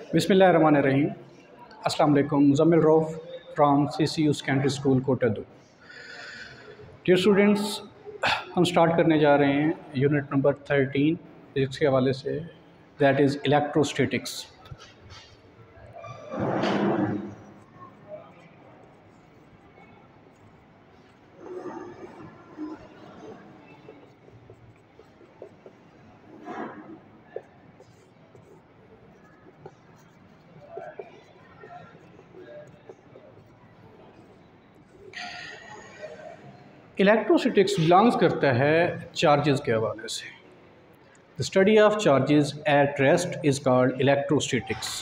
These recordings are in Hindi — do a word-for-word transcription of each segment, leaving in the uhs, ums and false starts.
बिस्मिल्लाहिर्रहमानिर्रहीम। अस्सलाम वालेकुम। Muzammil Rauf from C C U secondary school Kotdu. Dear students, हम स्टार्ट करने जा रहे हैं यूनिट नंबर थर्टीन फिजिक्स के हवाले से, that is electrostatics. Electrostatics belongs करता है चार्जेस के हवाले से। The study of charges at rest is called electrostatics.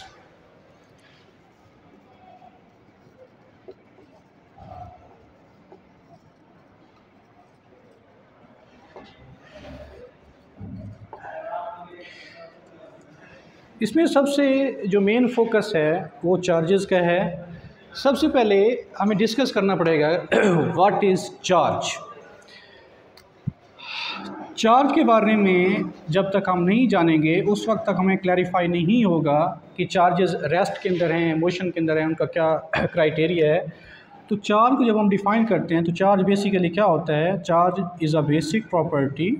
इसमें सबसे जो मेन फोकस है वो चार्जेस का है। सबसे पहले हमें डिस्कस करना पड़ेगा व्हाट इज़ चार्ज। चार्ज के बारे में जब तक हम नहीं जानेंगे उस वक्त तक हमें क्लैरिफाई नहीं होगा कि चार्जेस रेस्ट के अंदर हैं, मोशन के अंदर हैं, उनका क्या क्राइटेरिया है। तो चार्ज को जब हम डिफ़ाइन करते हैं तो चार्ज बेसिकली क्या होता है? Charge is a basic property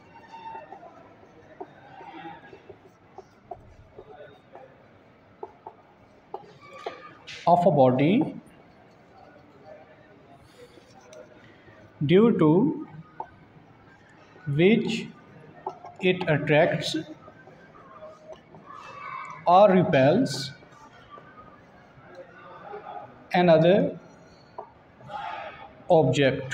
of a body due to which it attracts or repels another object।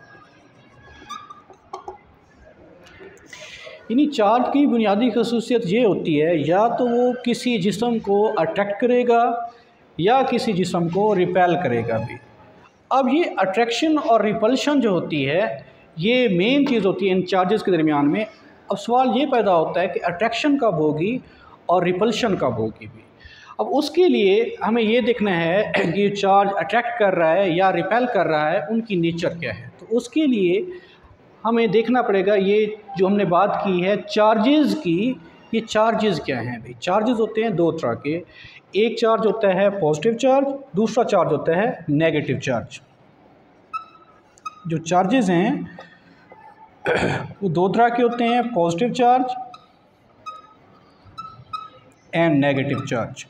यानी चार्ज की बुनियादी खसूसियत ये होती है या तो वो किसी जिस्म को अट्रैक्ट करेगा या किसी जिस्म को रिपेल करेगा भी। अब ये अट्रैक्शन और रिपल्शन जो होती है ये मेन चीज़ होती है इन चार्जेस के दरमियान में। अब सवाल ये पैदा होता है कि अट्रैक्शन कब होगी और रिपल्शन कब होगी भी। अब उसके लिए हमें ये देखना है कि चार्ज अट्रैक्ट कर रहा है या रिपेल कर रहा है, उनकी नेचर क्या है। तो उसके लिए हमें देखना पड़ेगा ये जो हमने बात की है चार्जेस की, ये चार्जेस क्या हैं भाई। चार्जेस होते हैं दो तरह के, एक चार्ज होता है पॉजिटिव चार्ज, दूसरा चार्ज होता है नेगेटिव चार्ज। जो चार्जेस हैं वो दो तरह के होते हैं, positive charge and negative charge.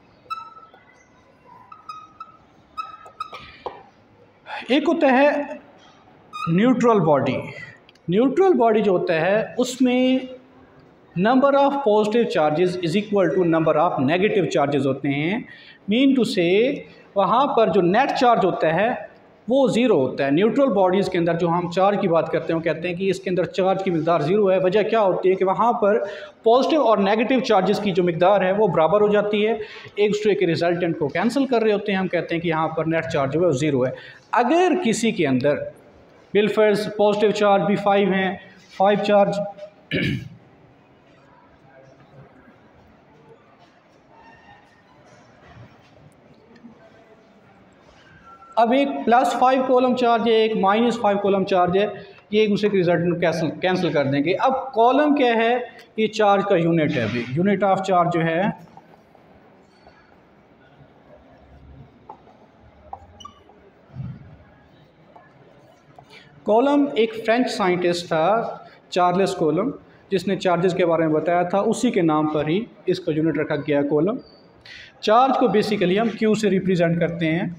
एक होता है न्यूट्रल बॉडी। न्यूट्रल बॉडी जो होता है उसमें number of positive charges is equal to number of negative charges होते हैं। मीन टू से वहाँ पर जो नेट चार्ज होता है वो ज़ीरो होता है। न्यूट्रल बॉडीज़ के अंदर जो हम चार्ज की बात करते हैं वो कहते हैं कि इसके अंदर चार्ज की मिक़दार ज़ीरो है। वजह क्या होती है कि वहाँ पर पॉजिटिव और नेगेटिव चार्जेस की जो मिक़दार है वो बराबर हो जाती है, एक दूसरे के रिजल्टेंट को कैंसिल कर रहे होते हैं। हम कहते हैं कि यहाँ पर नेट चार्ज जो है वो ज़ीरो है। अगर किसी के अंदर बिलफर्ज पॉजिटिव चार्ज भी फाइव हैं, फाइव चार्ज अब एक प्लस फाइव कॉलम चार्ज है, एक माइनस फाइव कॉलम चार्ज है, ये एक दूसरे के रिजल्ट कैंसिल कैंसिल कर देंगे। अब कॉलम क्या है? ये चार्ज का यूनिट है अभी। यूनिट ऑफ चार्ज जो है कॉलम, एक फ्रेंच साइंटिस्ट था चार्ल्स कॉलम जिसने चार्जेस के बारे में बताया था, उसी के नाम पर ही इसका यूनिट रखा गया कॉलम। चार्ज को बेसिकली हम क्यू से रिप्रेजेंट करते हैं।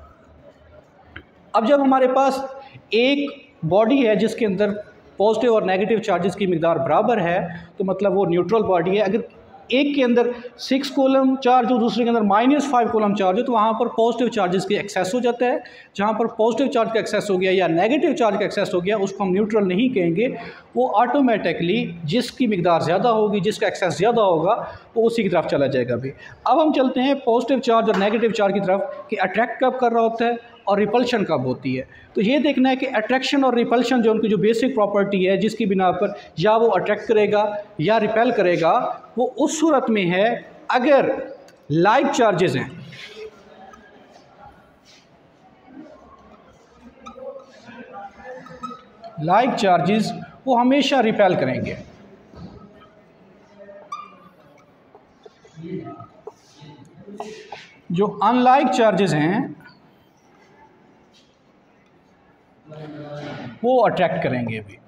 अब जब हमारे पास एक बॉडी है जिसके अंदर पॉजिटिव और नेगेटिव चार्जेस की मिक़दार बराबर है तो मतलब वो न्यूट्रल बॉडी है। अगर एक के अंदर सिक्स कॉलम चार्ज हो, दूसरे के अंदर माइनस फाइव कॉलम चार्ज हो, तो वहाँ पर पॉजिटिव चार्जेस की एक्सेस हो जाता है। जहाँ पर पॉजिटिव चार्ज का एक्सेस हो गया या नेगेटिव चार्ज का एक्सेस हो गया उसको हम न्यूट्रल नहीं कहेंगे। वो ऑटोमेटिकली जिसकी मिक़दार ज़्यादा होगी, जिसका एक्सेस ज़्यादा होगा, वो उसी की तरफ चला जाएगा भी। अब हम चलते हैं पॉजिटिव चार्ज और नेगेटिव चार्ज की तरफ कि अट्रैक्ट कब कर रहा होता है और रिपल्शन कब होती है। तो ये देखना है कि अट्रैक्शन और रिपल्शन जो उनकी जो बेसिक प्रॉपर्टी है जिसकी बिना पर या वो अट्रैक्ट करेगा या रिपेल करेगा, वो उस सूरत में है अगर लाइक चार्जेस हैं। लाइक चार्जेस वो हमेशा रिपेल करेंगे। जो अनलाइक चार्जेस हैं वो अट्रैक्ट करेंगे भी।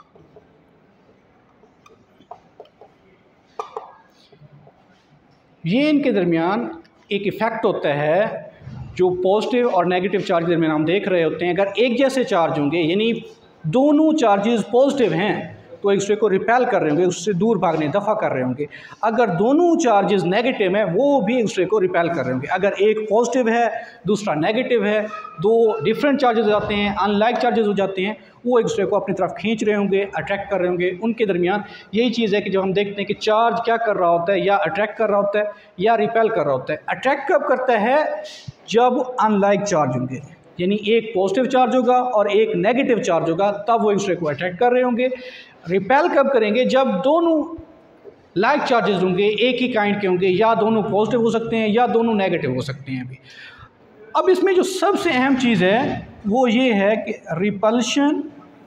ये इनके दरमियान एक इफ़ेक्ट होता है जो पॉजिटिव और नेगेटिव चार्ज के दरमियान हम देख रहे होते हैं। अगर एक जैसे चार्ज होंगे, यानी दोनों चार्जेस पॉजिटिव हैं, तो एक दूसरे को रिपेल कर रहे होंगे, उससे दूर भागने दफ़ा कर रहे होंगे। अगर दोनों चार्जेस नेगेटिव हैं, वो भी एक दूसरे को रिपेल कर रहे होंगे। अगर एक पॉजिटिव है दूसरा नेगेटिव है, दो डिफरेंट चार्जेस हो जाते हैं, अनलाइक चार्जेस हो जाते हैं, वो एक दूसरे को अपनी तरफ खींच रहे होंगे, अट्रैक्ट कर रहे होंगे। उनके दरमियान यही चीज़ है कि जब हम देखते हैं कि चार्ज क्या कर रहा होता है, या अट्रैक्ट कर रहा होता है या रिपेल कर रहा होता है। अट्रैक्ट कब करता है? जब अनलाइक चार्ज होंगे, यानी एक पॉजिटिव चार्ज होगा और एक नेगेटिव चार्ज होगा, तब वो एक दूसरे को अट्रैक्ट कर रहे होंगे। रिपेल कब करेंगे? जब दोनों लाइक चार्जेस होंगे, एक ही काइंड के होंगे, या दोनों पॉजिटिव हो सकते हैं या दोनों नेगेटिव हो सकते हैं अभी। अब इसमें जो सबसे अहम चीज़ है वो ये है कि repulsion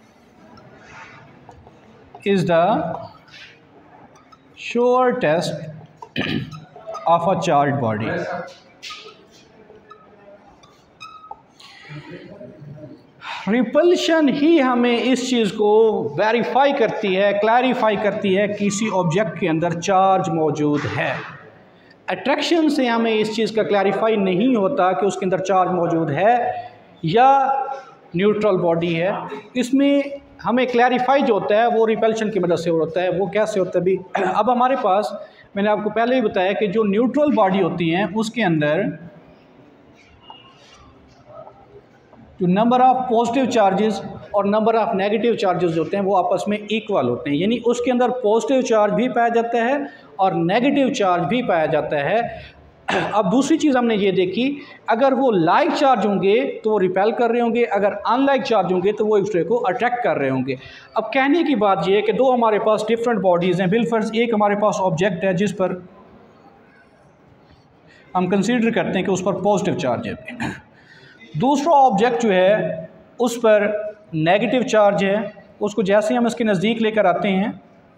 is the sure test of a charge body. Repulsion ही हमें इस चीज़ को वेरीफाई करती है, क्लैरिफाई करती है कि किसी ऑब्जेक्ट के अंदर चार्ज मौजूद है। अट्रैक्शन से हमें इस चीज़ का क्लैरिफाई नहीं होता कि उसके अंदर चार्ज मौजूद है या न्यूट्रल बॉडी है। इसमें हमें क्लैरिफाई जो होता है वो रिपल्शन की मदद से होता है। वो कैसे होता है भी? अब हमारे पास, मैंने आपको पहले ही बताया कि जो न्यूट्रल बॉडी होती हैं उसके अंदर जो नंबर ऑफ़ पॉजिटिव चार्जेस और नंबर ऑफ़ नेगेटिव चार्जेस होते हैं वो आपस में इक्वल होते हैं, यानी उसके अंदर पॉजिटिव चार्ज भी पाया जाता है और नेगेटिव चार्ज भी पाया जाता है। अब दूसरी चीज़ हमने ये देखी, अगर वो लाइक चार्ज होंगे तो वो रिपेल कर रहे होंगे, अगर अनलाइक चार्ज होंगे तो वो एक दूसरे को अट्रैक्ट कर रहे होंगे। अब कहने की बात ये है कि दो हमारे पास डिफरेंट बॉडीज़ हैं। बिलफर्ज एक हमारे पास ऑब्जेक्ट है जिस पर हम कंसीडर करते हैं कि उस पर पॉजिटिव चार्ज है, दूसरा ऑब्जेक्ट जो है उस पर नेगेटिव चार्ज है। उसको जैसे हम इसके नज़दीक लेकर आते हैं,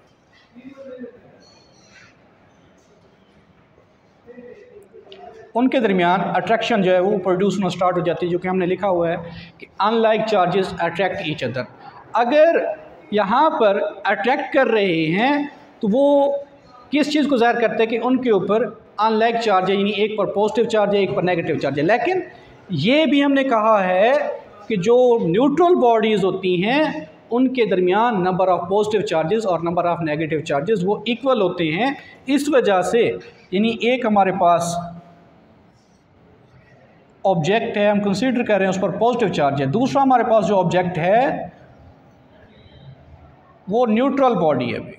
उनके दरमियान अट्रैक्शन जो है वो प्रोड्यूस होना स्टार्ट हो जाती है, जो कि हमने लिखा हुआ है कि unlike charges attract each other. अगर यहाँ पर अट्रैक्ट कर रहे हैं तो वो किस चीज़ को ज़ाहिर करते हैं कि उनके ऊपर अनलाइक चार्ज है, यानी एक पर पॉजिटिव चार्ज है एक पर नेगेटिव चार्ज है। लेकिन ये भी हमने कहा है कि जो न्यूट्रल बॉडीज़ होती हैं उनके दरमियान नंबर ऑफ़ पॉजिटिव चार्जेस और नंबर ऑफ़ नेगेटिव चार्जेस वो इक्वल होते हैं। इस वजह से, यानी एक हमारे पास ऑब्जेक्ट है, हम कंसीडर कर रहे हैं उस पर पॉजिटिव चार्ज है, दूसरा हमारे पास जो ऑब्जेक्ट है वो न्यूट्रल बॉडी है।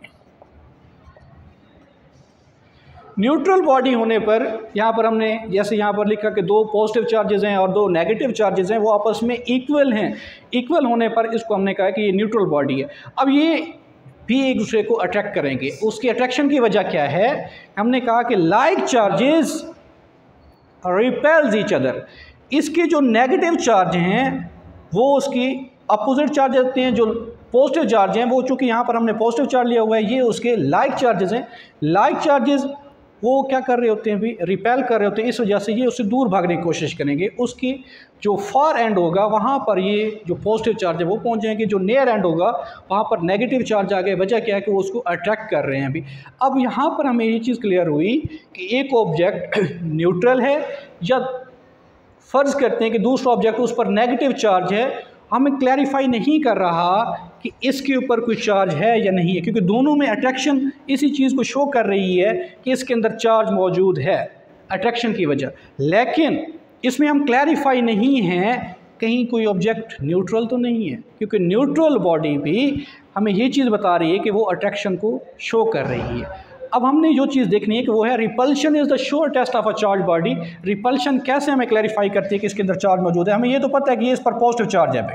न्यूट्रल बॉडी होने पर यहाँ पर हमने जैसे यहाँ पर लिखा कि दो पॉजिटिव चार्जेस हैं और दो नेगेटिव चार्जेस हैं, वो आपस में इक्वल हैं। इक्वल होने पर इसको हमने कहा कि ये न्यूट्रल बॉडी है। अब ये भी एक दूसरे को अट्रैक्ट करेंगे। उसकी अट्रैक्शन की वजह क्या है? हमने कहा कि like charges repels each other. इसके जो नेगेटिव चार्ज हैं वो उसकी अपोजिट चार्ज होते हैं, जो पॉजिटिव चार्ज हैं वो, चूँकि यहाँ पर हमने पॉजिटिव चार्ज लिया हुआ है, ये उसके लाइक चार्जेस हैं। लाइक चार्जेस वो क्या कर रहे होते हैं भी? रिपेल कर रहे होते हैं। इस वजह से ये उससे दूर भागने की कोशिश करेंगे। उसकी जो फार एंड होगा वहाँ पर ये जो पॉजिटिव चार्ज है वो पहुँच जाएंगे, जो नियर एंड होगा वहाँ पर नेगेटिव चार्ज आ गए। वजह क्या है कि वो उसको अट्रैक्ट कर रहे हैं अभी। अब यहाँ पर हमें ये चीज़ क्लियर हुई कि एक ऑब्जेक्ट न्यूट्रल है, या फ़र्ज़ करते हैं कि दूसरा ऑब्जेक्ट उस पर नेगेटिव चार्ज है। हमें क्लैरिफाई नहीं कर रहा कि इसके ऊपर कोई चार्ज है या नहीं है, क्योंकि दोनों में अट्रैक्शन इसी चीज़ को शो कर रही है कि इसके अंदर चार्ज मौजूद है अट्रैक्शन की वजह। लेकिन इसमें हम क्लैरिफाई नहीं हैं कहीं कोई ऑब्जेक्ट न्यूट्रल तो नहीं है, क्योंकि न्यूट्रल बॉडी भी हमें ये चीज़ बता रही है कि वो अट्रैक्शन को शो कर रही है। अब हमने जो चीज़ देखनी है कि वो है repulsion is the sure test of a charge body. Repulsion कैसे हमें क्लैरिफाई करती है कि इसके अंदर चार्ज मौजूद है? हमें ये तो पता है कि ये इस पर पॉजिटिव चार्ज है भाई।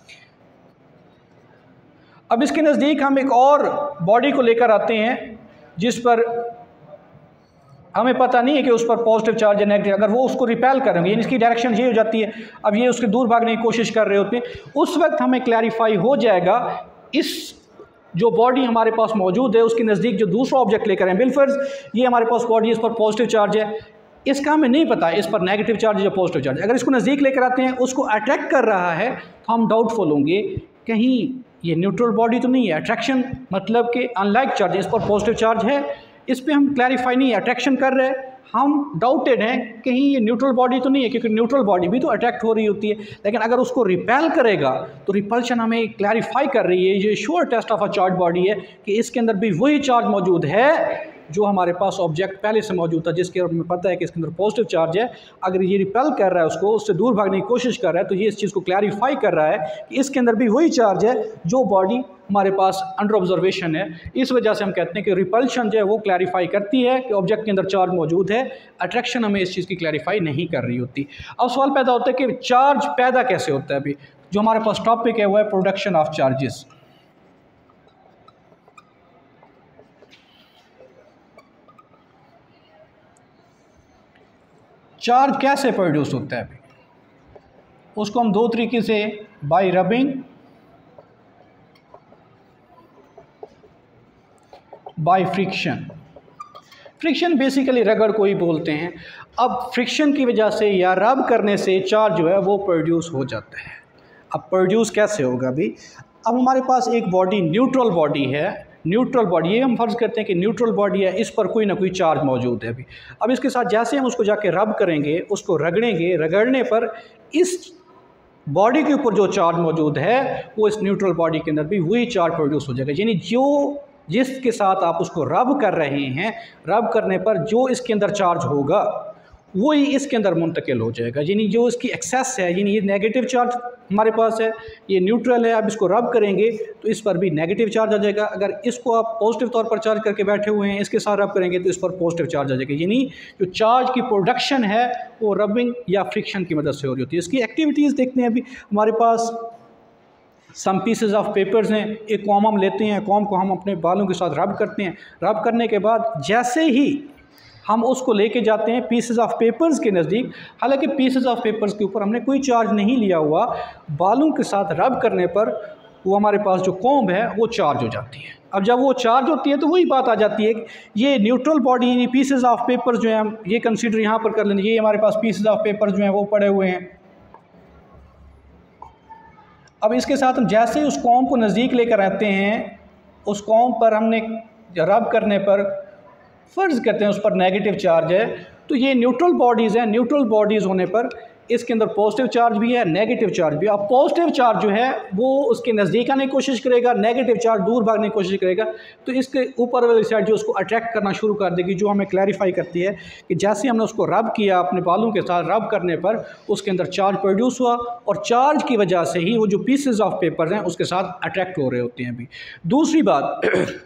अब इसके नज़दीक हम एक और बॉडी को लेकर आते हैं जिस पर हमें पता नहीं है कि उस पर पॉजिटिव चार्ज है नेगेटिव। अगर वो उसको रिपेल करेंगे, यानी इसकी डायरेक्शन ये हो जाती है, अब ये उसके दूर भागने की कोशिश कर रहे होते हैं, उस वक्त हमें क्लैरिफाई हो जाएगा इस जो बॉडी हमारे पास मौजूद है उसके नज़दीक जो दूसरा ऑब्जेक्ट लेकर हैं। बिलफर्ज ये हमारे पास बॉडी, इस पर पॉजिटिव चार्ज है, इसका हमें नहीं पता इस पर नेगेटिव चार्ज या पॉजिटिव चार्ज। अगर इसको नज़दीक लेकर आते हैं, उसको अट्रैक्ट कर रहा है, तो हम डाउटफुल होंगे कहीं ये न्यूट्रल बॉडी तो नहीं है। अट्रैक्शन मतलब कि अनलाइक चार्ज, इस पर पॉजिटिव चार्ज है, इस पर हम क्लैरिफाई नहीं, अट्रैक्शन कर रहे हैं, हम डाउटेड हैं कहीं ये न्यूट्रल बॉडी तो नहीं है, क्योंकि न्यूट्रल बॉडी भी तो अट्रैक्ट हो रही होती है। लेकिन अगर उसको रिपेल करेगा तो रिपल्शन हमें क्लैरिफाई कर रही है, ये sure test of a charge body है कि इसके अंदर भी वही चार्ज मौजूद है जो हमारे पास ऑब्जेक्ट पहले से मौजूद था, जिसके हमें पता है कि इसके अंदर पॉजिटिव चार्ज है। अगर ये रिपेल कर रहा है उसको, उससे दूर भागने की कोशिश कर रहा है, तो ये इस चीज़ को क्लैरिफाई कर रहा है कि इसके अंदर भी वही चार्ज है जो बॉडी हमारे पास अंडर ऑब्जर्वेशन है। इस वजह से हम कहते हैं कि रिपल्शन जो है वो क्लैरिफाई करती है कि ऑब्जेक्ट के अंदर चार्ज मौजूद है, अट्रैक्शन हमें इस चीज़ की क्लैरिफाई नहीं कर रही होती। अब सवाल पैदा होता है कि चार्ज पैदा कैसे होता है। अभी जो हमारे पास टॉपिक है वो है प्रोडक्शन ऑफ चार्जेस। चार्ज कैसे प्रोड्यूस होता है, अभी उसको हम दो तरीके से, by rubbing, by friction. Friction basically रगड़ को ही बोलते हैं। अब फ्रिक्शन की वजह से या रब करने से चार्ज जो है वो प्रोड्यूस हो जाता है। अब प्रोड्यूस कैसे होगा अभी, अब हमारे पास एक बॉडी न्यूट्रल बॉडी है, न्यूट्रल बॉडी, ये हम फर्ज करते हैं कि न्यूट्रल बॉडी है, इस पर कोई ना कोई चार्ज मौजूद है अभी। अब इसके साथ जैसे हम उसको जाके रब करेंगे, उसको रगड़ेंगे, रगड़ने पर इस बॉडी के ऊपर जो चार्ज मौजूद है वो इस न्यूट्रल बॉडी के अंदर भी वही चार्ज प्रोड्यूस हो जाएगा। यानी जो जिसके साथ आप उसको रब कर रहे हैं, रब करने पर जो इसके अंदर चार्ज होगा वही इसके अंदर मुंतकिल हो जाएगा। यानी जो इसकी एक्सेस है, यानी ये नेगेटिव चार्ज हमारे पास है, ये न्यूट्रल है, आप इसको रब करेंगे तो इस पर भी नेगेटिव चार्ज आ जाएगा। अगर इसको आप पॉजिटिव तौर पर चार्ज करके बैठे हुए हैं, इसके साथ रब करेंगे तो इस पर पॉजिटिव चार्ज आ जाएगा। यानी जो चार्ज की प्रोडक्शन है वो रबिंग या फ्रिक्शन की मदद से हो रही होती है। इसकी एक्टिविटीज़ देखते हैं। अभी हमारे पास सम पीसेज ऑफ पेपर्स हैं, एक कॉम हम लेते हैं, कॉम को हम अपने बालों के साथ रब करते हैं। रब करने के बाद जैसे ही हम उसको लेके जाते हैं पीसेस ऑफ पेपर्स के नज़दीक, हालांकि पीसेस ऑफ पेपर्स के ऊपर हमने कोई चार्ज नहीं लिया हुआ, बालों के साथ रब करने पर वो हमारे पास जो कॉम्ब है वो चार्ज हो जाती है। अब जब वो चार्ज होती है तो वही बात आ जाती है कि ये न्यूट्रल बॉडी, यानी पीसेस ऑफ पेपर्स जो हैं, हम ये कंसीडर यहाँ पर कर लेंगे, ये हमारे पास पीसेस ऑफ पेपर्स जो हैं वो पड़े हुए हैं। अब इसके साथ हम जैसे ही उस कॉम्ब को नज़दीक लेकर आते हैं, उस कॉम्ब पर हमने रब करने पर फ़र्ज़ करते हैं उस पर नेगेटिव चार्ज है, तो ये न्यूट्रल बॉडीज़ हैं। न्यूट्रल बॉडीज़ होने पर इसके अंदर पॉजिटिव चार्ज भी है, नेगेटिव चार्ज भी है। अब पॉजिटिव चार्ज जो है वो उसके नज़दीक आने की कोशिश करेगा, नेगेटिव चार्ज दूर भागने की कोशिश करेगा, तो इसके ऊपर वाली साइड जो उसको अट्रैक्ट करना शुरू कर देगी, जो हमें क्लैरिफाई करती है कि जैसे हमने उसको रब किया अपने बालों के साथ, रब करने पर उसके अंदर चार्ज प्रोड्यूस हुआ और चार्ज की वजह से ही वो जो पीसेज ऑफ पेपर हैं उसके साथ अट्रैक्ट हो रहे होते हैं। अभी दूसरी बात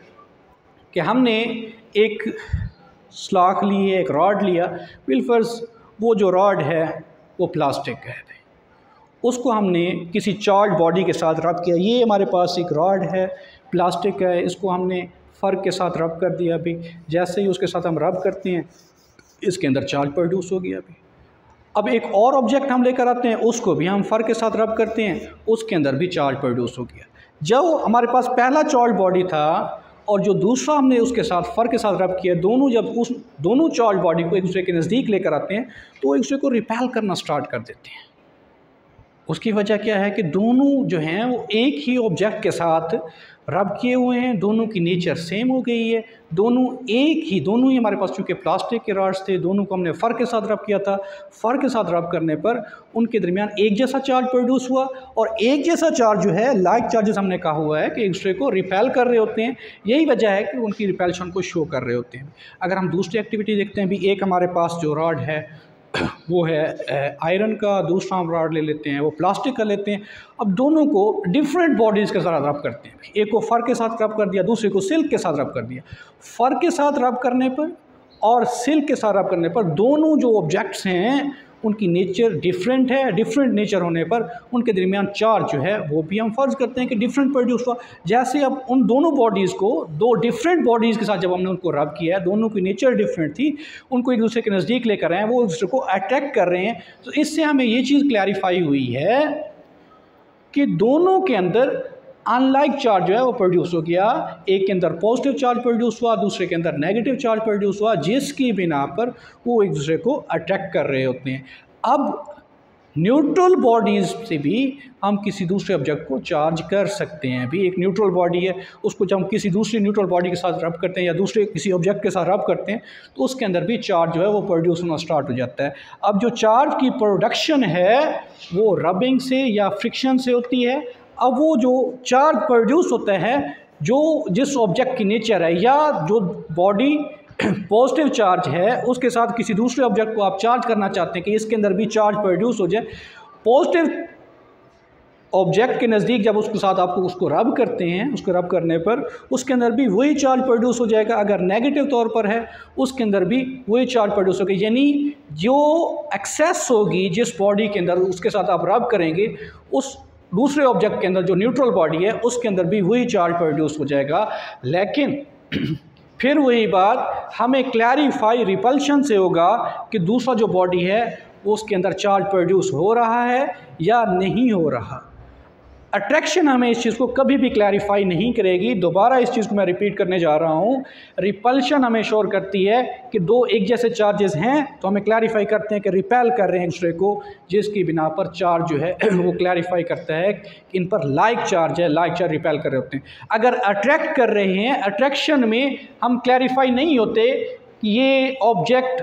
कि हमने एक स्लाख ली है, एक रॉड लिया, बिलफर्स वो जो रॉड है वो प्लास्टिक का है, उसको हमने किसी चार्ज बॉडी के साथ रब किया। ये हमारे पास एक रॉड है, प्लास्टिक का है, इसको हमने फ़र्क के साथ रब कर दिया। अभी जैसे ही उसके साथ हम रब करते हैं इसके अंदर चार्ज प्रोड्यूस हो गया। अभी अब एक और ऑब्जेक्ट हम लेकर आते हैं, उसको भी हम फ़र्क के साथ रब करते हैं, उसके अंदर भी चार्ज प्रोड्यूस हो गया। जब हमारे पास पहला चार्ज बॉडी था और जो दूसरा हमने उसके साथ फ़र्क के साथ रब किया, दोनों जब उस दोनों चार्ज बॉडी को एक दूसरे के नज़दीक लेकर आते हैं तो एक दूसरे को रिपेल करना स्टार्ट कर देते हैं। उसकी वजह क्या है कि दोनों जो हैं वो एक ही ऑब्जेक्ट के साथ रब किए हुए हैं, दोनों की नेचर सेम हो गई है, दोनों एक ही दोनों ही हमारे पास चूँकि प्लास्टिक के रॉड्स थे, दोनों को हमने फ़र्क के साथ रब किया था। फ़र्क के साथ रब करने पर उनके दरमियान एक जैसा चार्ज प्रोड्यूस हुआ और एक जैसा चार्ज जो है, लाइक चार्जेस हमने कहा हुआ है कि एक दूसरे को रिपेल कर रहे होते हैं। यही वजह है कि उनकी रिपेल्शन को शो कर रहे होते हैं। अगर हम दूसरी एक्टिविटी देखते हैं, भी एक हमारे पास जो रॉड है वो है आयरन का, दूसरा हम रॉड ले लेते हैं वो प्लास्टिक का लेते हैं। अब दोनों को डिफरेंट बॉडीज़ के साथ रब करते हैं। एक को फ़र्क के साथ रब कर दिया, दूसरे को सिल्क के साथ रब कर दिया। फ़र्क के साथ रब करने पर और सिल्क के साथ रब करने पर दोनों जो ऑब्जेक्ट्स हैं उनकी नेचर डिफरेंट है। डिफरेंट नेचर होने पर उनके दरमियान चार्ज जो है वो भी हम फ़र्ज़ करते हैं कि डिफरेंट प्रोड्यूस हुआ। जैसे अब उन दोनों बॉडीज़ को, दो डिफरेंट बॉडीज़ के साथ जब हमने उनको रब किया है, दोनों की नेचर डिफरेंट थी, उनको एक दूसरे के नज़दीक लेकर आए हैं, वो एक दूसरे को अट्रैक्ट कर रहे हैं। तो इससे हमें ये चीज़ क्लैरिफाई हुई है कि दोनों के अंदर अनलाइक चार्ज जो है वो प्रोड्यूस हो गया, एक के अंदर पॉजिटिव चार्ज प्रोड्यूस हुआ, दूसरे के अंदर नेगेटिव चार्ज प्रोड्यूस हुआ, जिसकी बिना पर वो एक दूसरे को अट्रैक्ट कर रहे होते हैं। अब न्यूट्रल बॉडीज़ से भी हम किसी दूसरे ऑब्जेक्ट को चार्ज कर सकते हैं। अभी एक न्यूट्रल बॉडी है, उसको जब हम किसी दूसरी न्यूट्रल बॉडी के साथ रब करते हैं या दूसरे किसी ऑब्जेक्ट के साथ रब करते हैं तो उसके अंदर भी चार्ज जो है वो प्रोड्यूस होना स्टार्ट हो जाता है। अब जो चार्ज की प्रोडक्शन है वो रबिंग से या फ्रिक्शन से होती है। अब वो जो चार्ज प्रोड्यूस होता है, जो जिस ऑब्जेक्ट की नेचर है या जो बॉडी पॉजिटिव चार्ज है उसके साथ किसी दूसरे ऑब्जेक्ट को आप चार्ज करना चाहते हैं कि इसके अंदर भी चार्ज प्रोड्यूस हो जाए, पॉजिटिव ऑब्जेक्ट के नज़दीक जब उसके साथ आपको उसको रब करते हैं, उसको रब करने पर उसके अंदर भी वही चार्ज प्रोड्यूस हो जाएगा। अगर नेगेटिव तौर पर है उसके अंदर भी वही चार्ज प्रोड्यूस होगा, यानी जो एक्सेस होगी जिस बॉडी के अंदर उसके साथ आप रब करेंगे उस दूसरे ऑब्जेक्ट के अंदर जो न्यूट्रल बॉडी है उसके अंदर भी वही चार्ज प्रोड्यूस हो जाएगा। लेकिन फिर वही बात हमें क्लैरिफाई रिपल्शन से होगा कि दूसरा जो बॉडी है वो उसके अंदर चार्ज प्रोड्यूस हो रहा है या नहीं हो रहा। अट्रैक्शन हमें इस चीज़ को कभी भी क्लैरिफाई नहीं करेगी। दोबारा इस चीज़ को मैं रिपीट करने जा रहा हूँ। रिपल्शन हमें शोर करती है कि दो एक जैसे चार्जेस हैं तो हमें क्लैरिफाई करते हैं कि रिपेल कर रहे हैं एक दूसरे को, जिसकी बिना पर चार्ज जो है वो क्लैरिफाई करता है कि इन पर लाइक चार्ज है, लाइक चार्ज रिपेल कर रहे होते हैं। अगर अट्रैक्ट कर रहे हैं, अट्रैक्शन में हम क्लैरिफाई नहीं होते कि ये ऑब्जेक्ट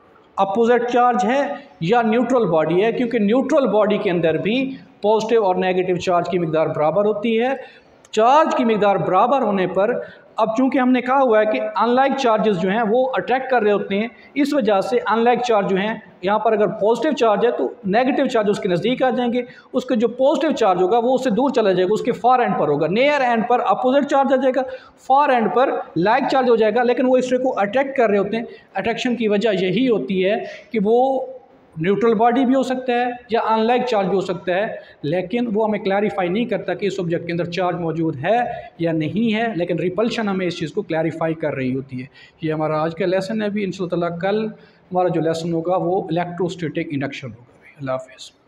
अपोजिट चार्ज है या न्यूट्रल बॉडी है, क्योंकि न्यूट्रल बॉडी के अंदर भी पॉजिटिव और नेगेटिव चार्ज की मिकदार बराबर होती है। चार्ज की मिकदार बराबर होने पर अब चूंकि हमने कहा हुआ है कि अनलाइक चार्जेस जो हैं वो अट्रैक्ट कर रहे होते हैं, इस वजह से अनलाइक चार्ज जो हैं यहाँ पर अगर पॉजिटिव चार्ज है तो नेगेटिव चार्ज उसके नज़दीक आ जाएंगे, उसके जो पॉजिटिव चार्ज होगा वो उससे दूर चला जाएगा, उसके फार एंड पर होगा। नियर एंड पर अपोजिट चार्ज आ जाएगा, फार एंड पर लाइक चार्ज हो जाएगा, लेकिन वो इससे को अट्रैक्ट कर रहे होते हैं। अट्रैक्शन की वजह यही होती है कि वो न्यूट्रल बॉडी भी हो सकता है या अनलाइक चार्ज भी हो सकता है, लेकिन वो हमें क्लैरिफाई नहीं करता कि इस ऑब्जेक्ट के अंदर चार्ज मौजूद है या नहीं है, लेकिन रिपल्शन हमें इस चीज़ को क्लैरिफाई कर रही होती है। ये हमारा आज का लेसन है। अभी इंशाअल्लाह ताला कल हमारा जो लेसन होगा वो इलेक्ट्रोस्टैटिक इंडक्शन होगा। अल्लाह हाफ़िज़।